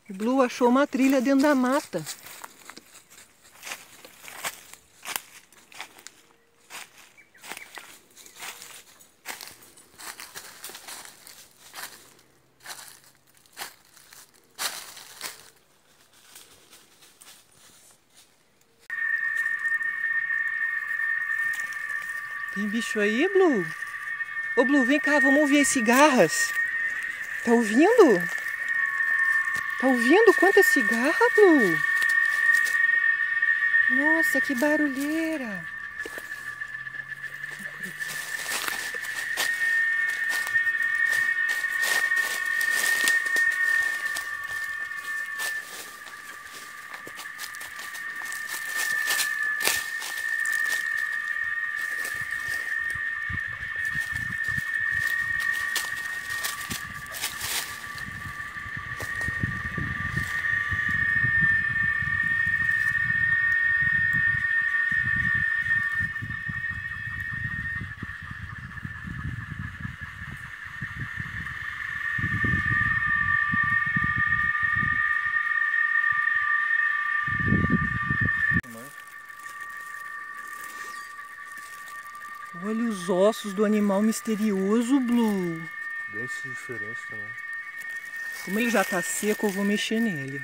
O Blue achou uma trilha dentro da mata. Tem bicho aí, Blue? Ô, Blue, vem cá, vamos ouvir as cigarras. Tá ouvindo? Tá ouvindo quanta cigarra, Blue? Nossa, que barulheira. Olha os ossos do animal misterioso, Blue. Dentes diferentes também. Como ele já tá seco, eu vou mexer nele.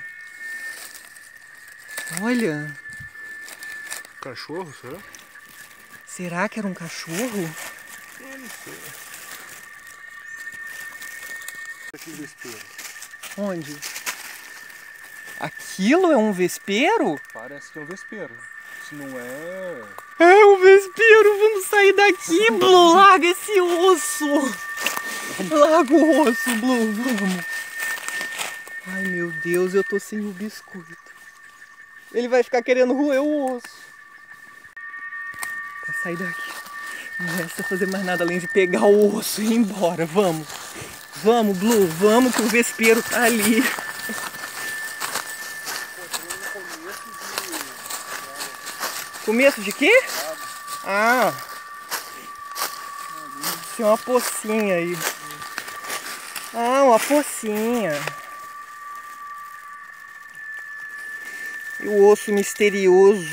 Olha. Cachorro, será? Será que era um cachorro? Eu não sei. Aqui vespeiro. Onde? Aquilo é um vespeiro? Parece que é um vespeiro. Se não é... É um vespeiro, vamos sair daqui, Blue. Larga esse osso. Larga o osso, Blue, vamos. Ai, meu Deus, eu tô sem o biscoito. Ele vai ficar querendo roer o osso. Pra sair daqui. Não resta fazer mais nada além de pegar o osso e ir embora. Vamos. Vamos, Blue, vamos que o vespeiro tá ali. Começo de quê? Ah. Tem uma pocinha aí. Ah, uma pocinha. E o osso misterioso.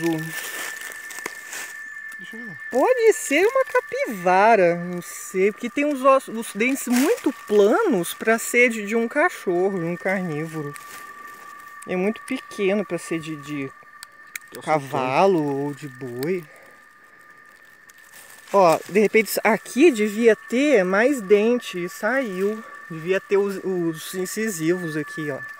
Deixa eu ver. Pode ser uma capivara, não sei, porque tem os ossos, os dentes muito planos para ser de um cachorro, de um carnívoro. É muito pequeno para ser de cavalo ou de boi. Ó, de repente aqui devia ter mais dente e saiu. Devia ter os incisivos aqui, ó.